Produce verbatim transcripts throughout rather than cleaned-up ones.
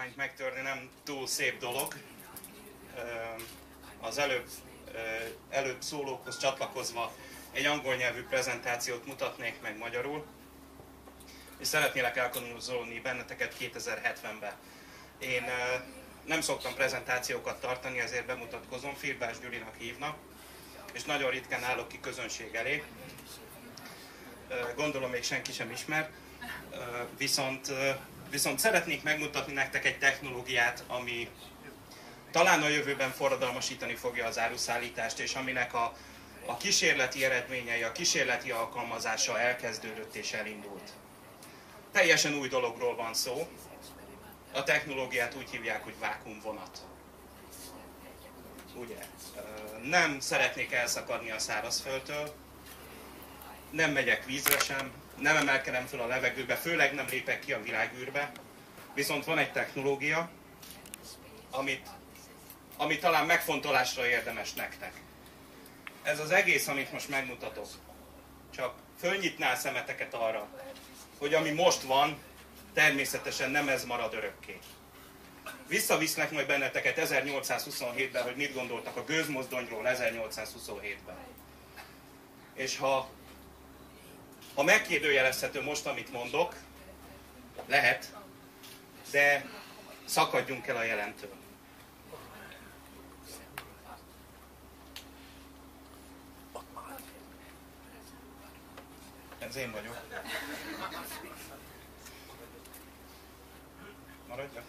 állományt megtörni nem túl szép dolog. Az előbb, előbb szólókhoz csatlakozva egy angol nyelvű prezentációt mutatnék meg magyarul, és szeretnélek elkonozolni benneteket kétezer-hetvenben. Én nem szoktam prezentációkat tartani, ezért bemutatkozom, Filbás Gyurinak hívnak, és nagyon ritkán állok ki közönség elé. Gondolom még senki sem ismer, viszont, viszont szeretnék megmutatni nektek egy technológiát, ami talán a jövőben forradalmasítani fogja az áruszállítást, és aminek a, a kísérleti eredményei, a kísérleti alkalmazása elkezdődött és elindult. Teljesen új dologról van szó. A technológiát úgy hívják, hogy vákuumvonat. Ugye? Nem szeretnék elszakadni a szárazföldtől, nem megyek vízre sem, nem emelkedem fel a levegőbe, főleg nem lépek ki a világűrbe, viszont van egy technológia, amit, ami talán megfontolásra érdemes nektek. Ez az egész, amit most megmutatok, csak fölnyitná a szemeteket arra, hogy ami most van, természetesen nem ez marad örökké. Visszavisznek majd benneteket ezernyolcszázhuszonhétben, hogy mit gondoltak a gőzmozdonyról ezernyolcszázhuszonhétben. És ha, ha megkérdőjelezhető most, amit mondok, lehet, de szakadjunk el a jelentől. Ez én vagyok. Maradjak.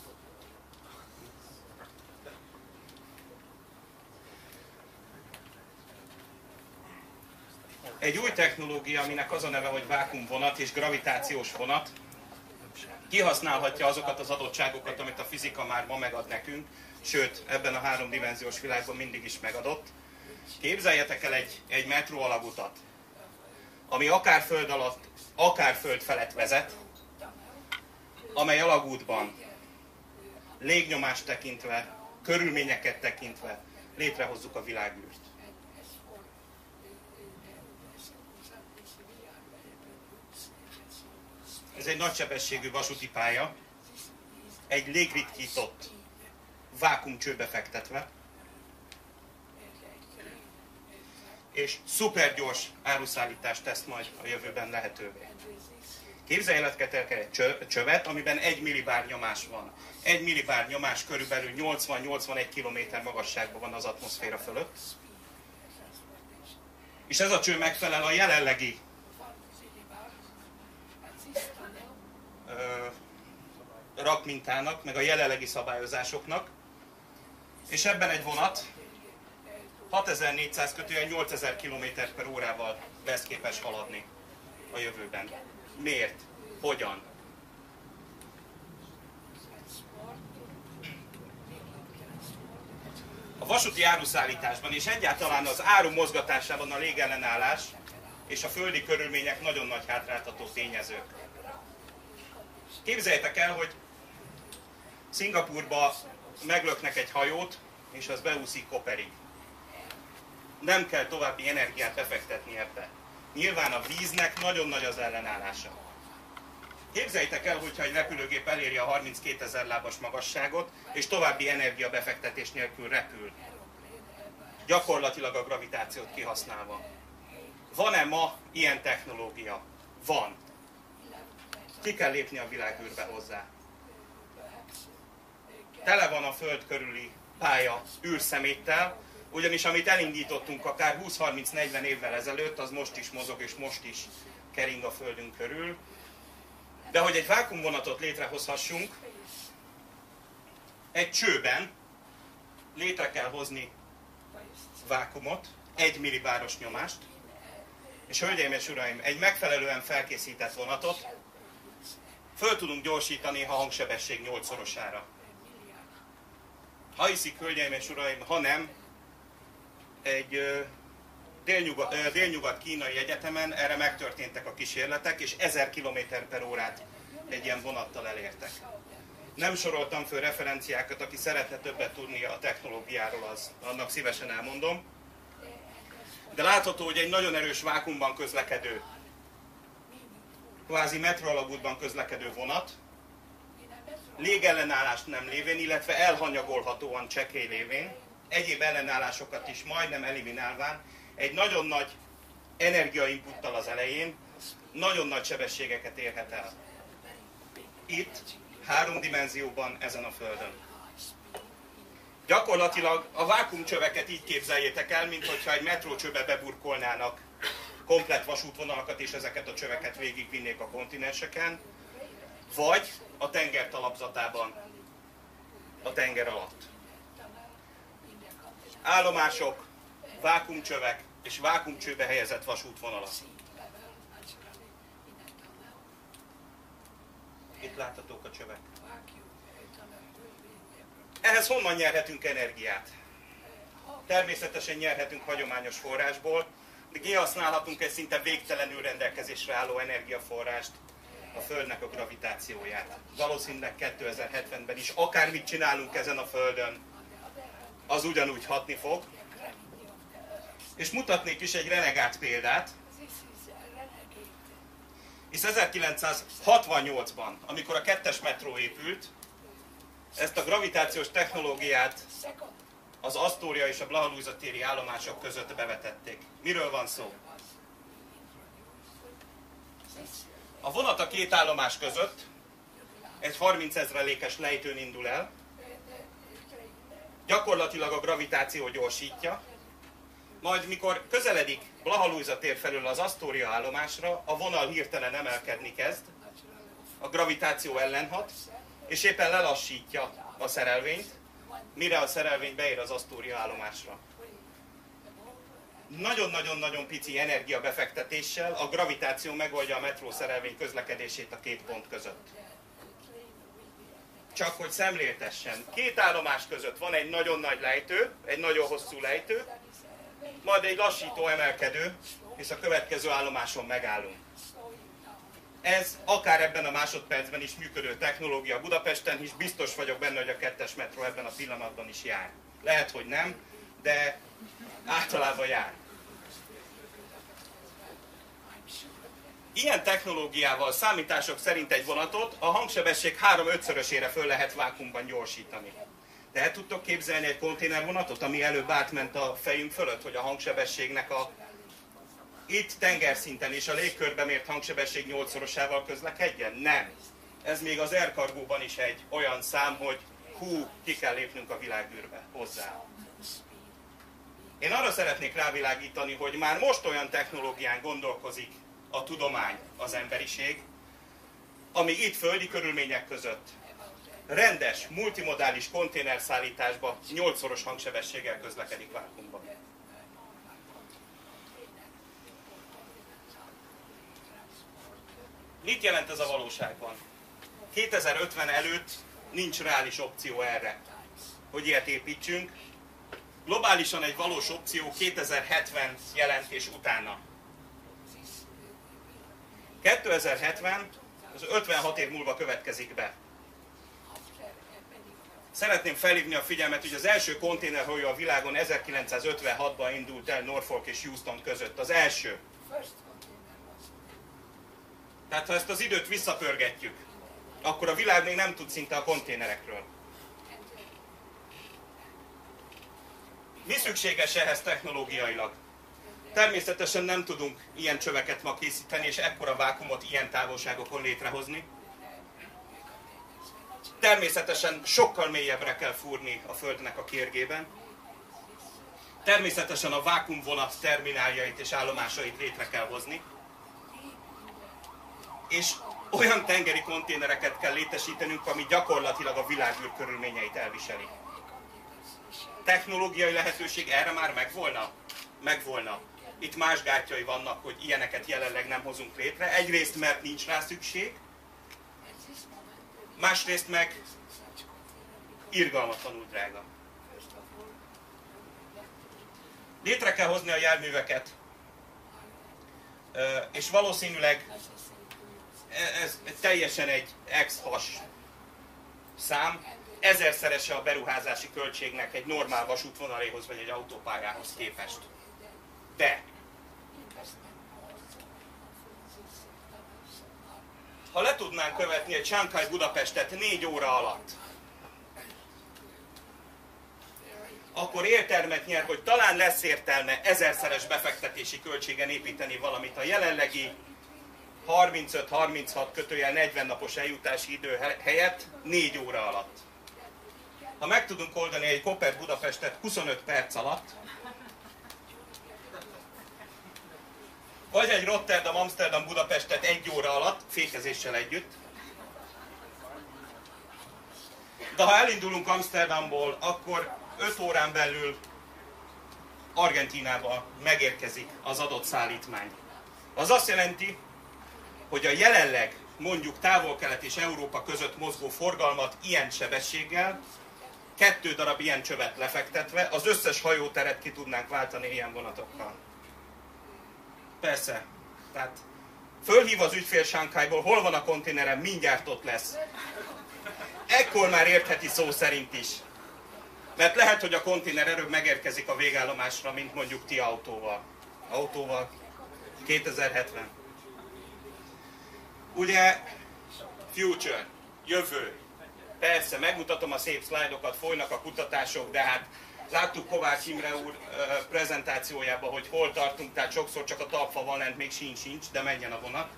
Egy új technológia, aminek az a neve, hogy vákuumvonat és gravitációs vonat, kihasználhatja azokat az adottságokat, amit a fizika már ma megad nekünk, sőt, ebben a háromdimenziós világban mindig is megadott. Képzeljetek el egy, egy metró alagutat, ami akár föld alatt, akár föld felett vezet, amely alagútban légnyomást tekintve, körülményeket tekintve létrehozzuk a világűrt. Ez egy nagysebességű vasúti pálya, egy légritkított vákuumcsőbe fektetve, és szupergyors áruszállítást tesz majd a jövőben lehetővé. Képzeljétek el egy csövet, amiben egy millibár nyomás van. Egy millibár nyomás körülbelül nyolcvan-nyolcvanegy kilométer magasságban van az atmoszféra fölött. És ez a cső megfelel a jelenlegi ö, rakmintának, meg a jelenlegi szabályozásoknak. És ebben egy vonat hatezer-négyszáz kötően nyolcezer kilométer per órával lesz képes haladni a jövőben. Miért? Hogyan? A vasúti áruszállításban és egyáltalán az áru mozgatásában a légellenállás és a földi körülmények nagyon nagy hátráltató tényezők. Képzeljétek el, hogy Szingapúrba meglöknek egy hajót, és az beúszik Koperig. Nem kell további energiát befektetni ebbe. Nyilván a víznek nagyon nagy az ellenállása. Képzeljétek el, hogyha egy repülőgép eléri a harminckétezer lábas magasságot, és további energiabefektetés nélkül repül. Gyakorlatilag a gravitációt kihasználva. Van-e ma ilyen technológia? Van. Ki kell lépni a világűrbe hozzá. Tele van a Föld körüli pálya űrszeméttel, ugyanis amit elindítottunk akár húsz-harminc-negyven évvel ezelőtt, az most is mozog és most is kering a Földünk körül. De hogy egy vákuumvonatot létrehozhassunk, egy csőben létre kell hozni vákuumot, egy millibáros nyomást, és hölgyeim és uraim, egy megfelelően felkészített vonatot föl tudunk gyorsítani a hangsebesség nyolcszorosára. Ha hiszik, hölgyeim és uraim, ha nem, egy délnyugat, délnyugat kínai egyetemen erre megtörténtek a kísérletek, és ezer kilométer per órát egy ilyen vonattal elértek. Nem soroltam föl referenciákat, aki szeretne többet tudni a technológiáról, az, annak szívesen elmondom. De látható, hogy egy nagyon erős vákuumban közlekedő, kvázi metroalagútban közlekedő vonat légellenállást nem lévén, illetve elhanyagolhatóan csekély lévén, egyéb ellenállásokat is majdnem eliminálván, egy nagyon nagy energiainputtal az elején nagyon nagy sebességeket érhet el. Itt, három dimenzióban, ezen a Földön. Gyakorlatilag a vákuumcsöveket így képzeljétek el, mintha egy metrócsőbe beburkolnának komplett vasútvonalakat, és ezeket a csöveket végigvinnék a kontinenseken, vagy a tenger talapzatában, a tenger alatt. Állomások, vákuumcsövek és vákuumcsőbe helyezett vasútvonalak. Itt láthatók a csövek. Ehhez honnan nyerhetünk energiát? Természetesen nyerhetünk hagyományos forrásból, de kihasználhatunk egy szinte végtelenül rendelkezésre álló energiaforrást, a Földnek a gravitációját. Valószínűleg kétezer-hetvenben is akármit csinálunk ezen a Földön, az ugyanúgy hatni fog. És mutatnék is egy renegát példát, hisz ezerkilencszázhatvannyolcban, amikor a kettes metró épült, ezt a gravitációs technológiát az Astoria és a Blaha-Lujza téri állomások között bevetették. Miről van szó? A vonat a két állomás között egy harmincezrelékes lejtőn indul el, gyakorlatilag a gravitáció gyorsítja, majd mikor közeledik Blaha-Lujza tér felől az Astoria állomásra, a vonal hirtelen emelkedni kezd, a gravitáció ellenhat, és éppen lelassítja a szerelvényt, mire a szerelvény beér az Astoria állomásra. Nagyon-nagyon-nagyon pici energiabefektetéssel a gravitáció megoldja a metró szerelvény közlekedését a két pont között. Csak hogy szemléltessen. Két állomás között van egy nagyon nagy lejtő, egy nagyon hosszú lejtő, majd egy lassító emelkedő, és a következő állomáson megállunk. Ez akár ebben a másodpercben is működő technológia Budapesten is, biztos vagyok benne, hogy a kettes metró ebben a pillanatban is jár. Lehet, hogy nem, de általában jár. Ilyen technológiával számítások szerint egy vonatot a hangsebesség három-ötszörösére föl lehet vákuumban gyorsítani. De el tudtok képzelni egy konténervonatot, ami előbb átment a fejünk fölött, hogy a hangsebességnek a itt tengerszinten és a légkörben mért hangsebesség nyolcszorosával közlekedjen? Nem. Ez még az Air Cargo-ban is egy olyan szám, hogy hú, ki kell lépnünk a világűrbe hozzá. Én arra szeretnék rávilágítani, hogy már most olyan technológián gondolkozik a tudomány, az emberiség, ami itt földi körülmények között rendes, multimodális konténerszállításba nyolcszoros hangsebességgel közlekedik vákuumban. Mit jelent ez a valóságban? kétezer-ötven előtt nincs reális opció erre, hogy ilyet építsünk. Globálisan egy valós opció kétezer-hetven jelent és utána. kétezer-hetven, az ötvenhat év múlva következik be. Szeretném felhívni a figyelmet, hogy az első konténerhajó a világon ezerkilencszázötvenhatban indult el Norfolk és Houston között. Az első. Tehát ha ezt az időt visszapörgetjük, akkor a világ még nem tud szinte a konténerekről. Mi szükséges ehhez technológiailag? Természetesen nem tudunk ilyen csöveket ma készíteni, és ekkora vákuumot ilyen távolságokon létrehozni. Természetesen sokkal mélyebbre kell fúrni a Földnek a kérgében. Természetesen a vákuumvonat termináljait és állomásait létre kell hozni. És olyan tengeri konténereket kell létesítenünk, ami gyakorlatilag a világűr körülményeit elviseli. Technológiai lehetőség erre már megvolna? Megvolna. Itt más gátjai vannak, hogy ilyeneket jelenleg nem hozunk létre. Egyrészt, mert nincs rá szükség, másrészt meg irgalmatlanul drága. Létre kell hozni a járműveket, és valószínűleg ez teljesen egy ex-has szám, ezerszerese a beruházási költségnek egy normál vasútvonaléhoz vagy egy autópályához képest. De ha le tudnánk követni egy Shanghai Budapestet négy óra alatt, akkor értelmet nyer, hogy talán lesz értelme ezerszeres befektetési költségen építeni valamit a jelenlegi harmincöt-harminchat kötőjel negyven napos eljutási idő helyett négy óra alatt. Ha meg tudunk oldani egy Koper Budapestet huszonöt perc alatt, vagy egy Rotterdam-Amsterdam Budapestet egy óra alatt, fékezéssel együtt, de ha elindulunk Amsterdamból, akkor öt órán belül Argentínába megérkezik az adott szállítmány. Az azt jelenti, hogy a jelenleg mondjuk Távol-Kelet és Európa között mozgó forgalmat ilyen sebességgel, kettő darab ilyen csövet lefektetve, az összes hajóteret ki tudnánk váltani ilyen vonatokkal. Persze, tehát fölhív az ügyfél Shanghaiból, hol van a konténerem, mindjárt ott lesz. Ekkor már értheti szó szerint is. Mert lehet, hogy a konténer előbb megérkezik a végállomásra, mint mondjuk ti autóval. Autóval kétezer-hetven. Ugye, future, jövő. Persze, megmutatom a szép szlájdokat, folynak a kutatások, de hát láttuk Kovács Imre úr prezentációjában, hogy hol tartunk, tehát sokszor csak a talpfa van lent, még sincs sincs, de menjen a vonat.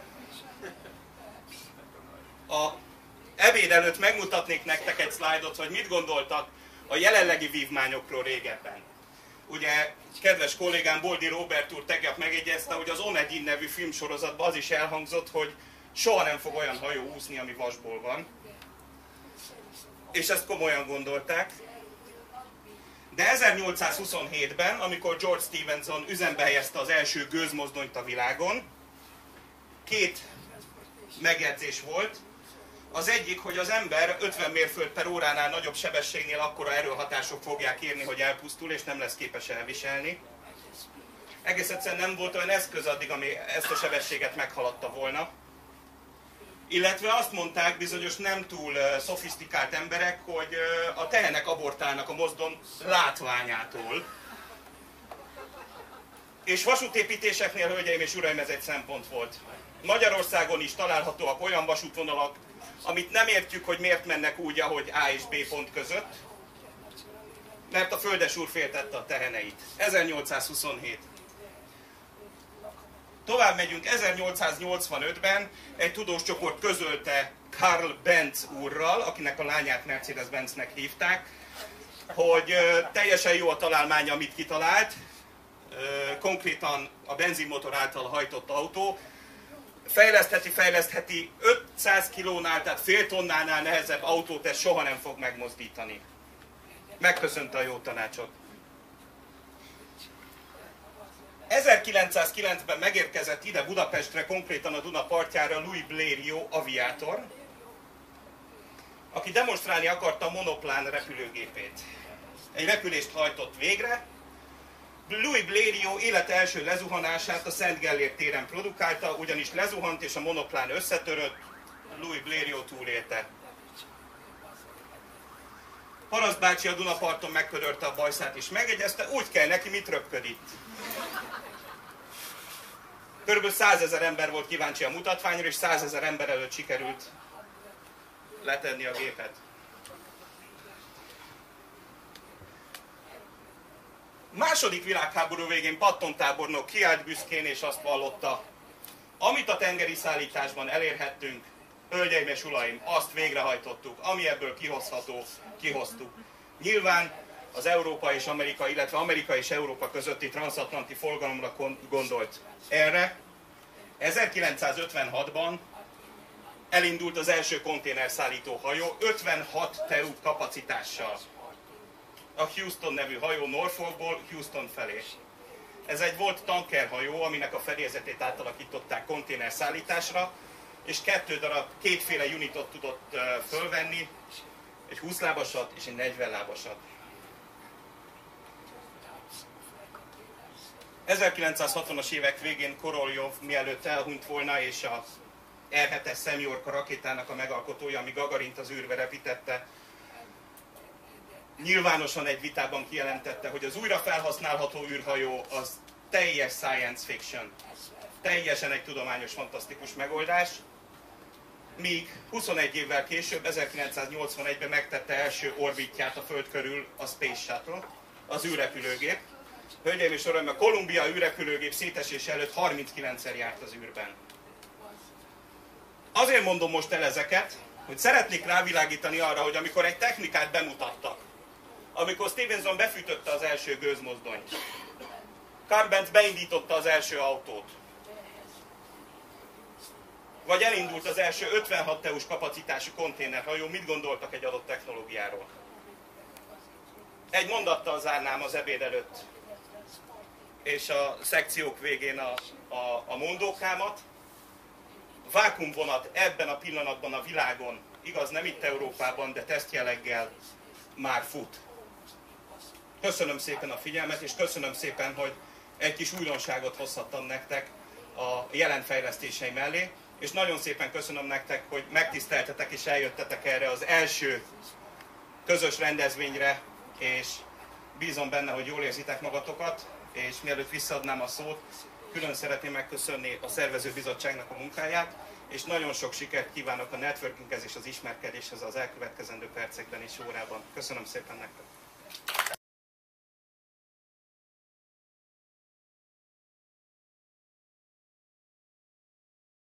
A ebéd előtt megmutatnék nektek egy szlájdot, hogy mit gondoltak a jelenlegi vívmányokról régebben. Ugye, kedves kollégám Boldi Róbert úr tegnap megjegyezte, hogy az Onegin nevű filmsorozatban az is elhangzott, hogy soha nem fog olyan hajó úszni, ami vasból van. És ezt komolyan gondolták. De ezernyolcszázhuszonhétben, amikor George Stephenson üzembe helyezte az első gőzmozdonyt a világon, két megjegyzés volt. Az egyik, hogy az ember ötven mérföld per óránál nagyobb sebességnél akkora erőhatások fogják érni, hogy elpusztul, és nem lesz képes elviselni. Egész egyszerűen nem volt olyan eszköz addig, ami ezt a sebességet meghaladta volna. Illetve azt mondták bizonyos nem túl szofisztikált emberek, hogy a tehenek abortálnak a mozdon látványától. És vasútépítéseknél, hölgyeim és uraim, ez egy szempont volt. Magyarországon is találhatóak olyan vasútvonalak, amit nem értjük, hogy miért mennek úgy, ahogy A és B pont között, mert a földesúr féltette a teheneit. ezernyolcszázhuszonhét. Tovább megyünk, ezernyolcszáznyolcvanötben egy tudós csoport közölte Karl Benz úrral, akinek a lányát Mercedes-Benznek hívták, hogy teljesen jó a találmány, amit kitalált, konkrétan a benzinmotor által hajtott autó, fejlesztheti, fejlesztheti ötszáz kilónál, tehát fél tonnánál nehezebb autót ez soha nem fog megmozdítani. Megköszönte a jó tanácsot. ezerkilencszázkilencben megérkezett ide Budapestre, konkrétan a Duna partjára Louis Blériot aviátor, aki demonstrálni akarta a monoplán repülőgépét. Egy repülést hajtott végre. Louis Blériot élete első lezuhanását a Szent Gellért téren produkálta, ugyanis lezuhant és a monoplán összetörött, Louis Blériot túlélte. Paraszt bácsi a Dunaparton megködörte a bajszát és megjegyezte, úgy kell neki, mit röpköd itt. Körülbelül százezer ember volt kíváncsi a mutatványra, és százezer ember előtt sikerült letenni a gépet. Második világháború végén Patton tábornok kiállt büszkén, és azt vallotta, amit a tengeri szállításban elérhettünk, hölgyeim és uraim, azt végrehajtottuk, ami ebből kihozható, kihoztuk. Nyilván az Európa és Amerika, illetve Amerika és Európa közötti transatlanti forgalomra gondolt. Erre ezerkilencszázötvenhatban elindult az első konténerszállító hajó ötvenhat terú kapacitással. A Houston nevű hajó Norfolkból Houston felé. Ez egy volt tankerhajó, aminek a fedélzetét átalakították konténerszállításra, és kettő darab, kétféle unitot tudott fölvenni, egy húsz lábasat és egy negyven lábasat. ezerkilencszázhatvanas évek végén Koroljov mielőtt elhunyt volna, és a er hetes Szemjorka rakétának a megalkotója, ami Gagarint az űrbe repítette, nyilvánosan egy vitában kijelentette, hogy az újra felhasználható űrhajó az teljes science fiction. Teljesen egy tudományos, fantasztikus megoldás. míg huszonegy évvel később, ezerkilencszáznyolcvanegyben megtette első orbitját a Föld körül a Space Shuttle, az űrrepülőgép. Hölgyeim és uraim, a Columbia űrrepülőgép szétesése előtt harminckilencszer járt az űrben. Azért mondom most el ezeket, hogy szeretnék rávilágítani arra, hogy amikor egy technikát bemutattak, amikor Stephenson befűtötte az első gőzmozdonyt, Carl Benz beindította az első autót, vagy elindult az első ötvenhat teus kapacitású konténerhajó, mit gondoltak egy adott technológiáról? Egy mondattal zárnám az ebéd előtt, és a szekciók végén a, a, a mondókámat. Vákumvonat ebben a pillanatban a világon, igaz nem itt Európában, de tesztjelleggel már fut. Köszönöm szépen a figyelmet, és köszönöm szépen, hogy egy kis újdonságot hozhattam nektek a jelen fejlesztései mellé, és nagyon szépen köszönöm nektek, hogy megtiszteltetek és eljöttetek erre az első közös rendezvényre, és bízom benne, hogy jól érzitek magatokat, és mielőtt visszaadnám a szót, külön szeretném megköszönni a szervezőbizottságnak a munkáját, és nagyon sok sikert kívánok a networkinghez és az ismerkedéshez az elkövetkezendő percekben és órában. Köszönöm szépen nektek!